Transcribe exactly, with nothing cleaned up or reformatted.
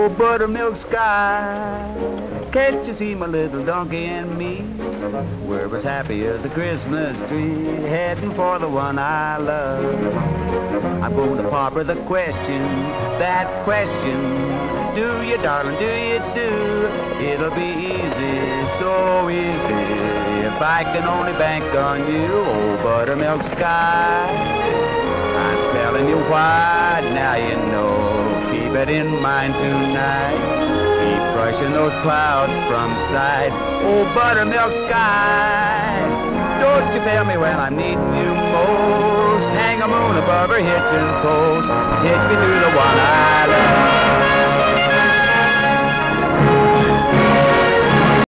Oh, buttermilk sky, can't you see my little donkey and me? We're as happy as a Christmas tree, heading for the one I love. I'm going to pop her the question, that question. Do you, darling, do you do? It'll be easy, so easy, if I can only bank on you. Oh, buttermilk sky, I'm telling you why, now you know. Keep it in mind tonight, keep brushing those clouds from sight. Oh, buttermilk sky, don't you fail me when I'm needing you most. Hang a moon above her hitching post, hitch me to the one I love.